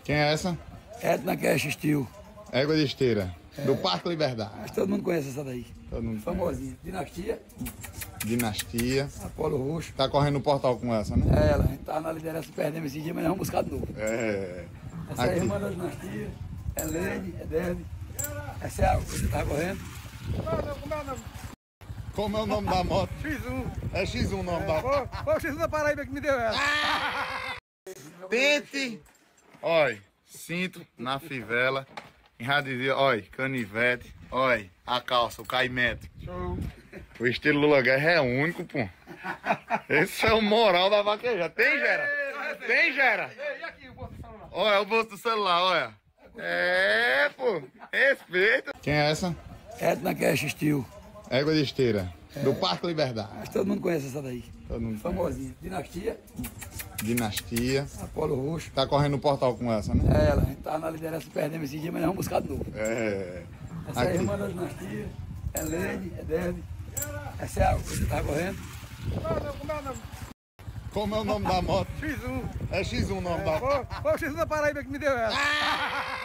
Quem é essa? Etna Cash Steel. Égua de esteira. Do Parque Liberdade. Mas todo mundo conhece essa daí. Todo mundo Famosinha. Dinastia, Dinastia. Apolo Roxo. Tá correndo no portal com essa, né? É ela, a gente tá na liderança, perdemos esse dia, mas nós vamos buscar de novo. É. Essa é a Aqui. irmã da Dinastia, é Lene, é Deve. Essa é a que você tá correndo. Como é o nome da moto? X1. É X1 o nome da moto. Foi o X1 da Paraíba que me deu ela. Tente. Olha, cinto na fivela. Em radizia, olha, canivete. Olha, a calça, o caimento. Show. O estilo Lula Guerra é único, pô. Esse é o moral da vaqueja. Tem, Gera? Tem, Gera? E aqui o bolso do celular? Olha, o bolso do celular, olha. É, pô. Respeito. Quem é essa? Etna Cash Steel. Égua de esteira. Do Parque Liberdade. Mas todo mundo conhece essa daí. Todo mundo Famosinha. Dinastia, Dinastia. Apolo Roxo. Tá correndo no portal com essa, né? É ela, a gente tá na liderança, perdemos esse dia, mas nós vamos buscar de novo. É. Essa é a Aqui. irmã da Dinastia, é Lene, é Deve. Essa é a que você tá correndo. Como é o nome da moto? X1. É X1 o nome da moto. Foi o X1 da Paraíba que me deu ela.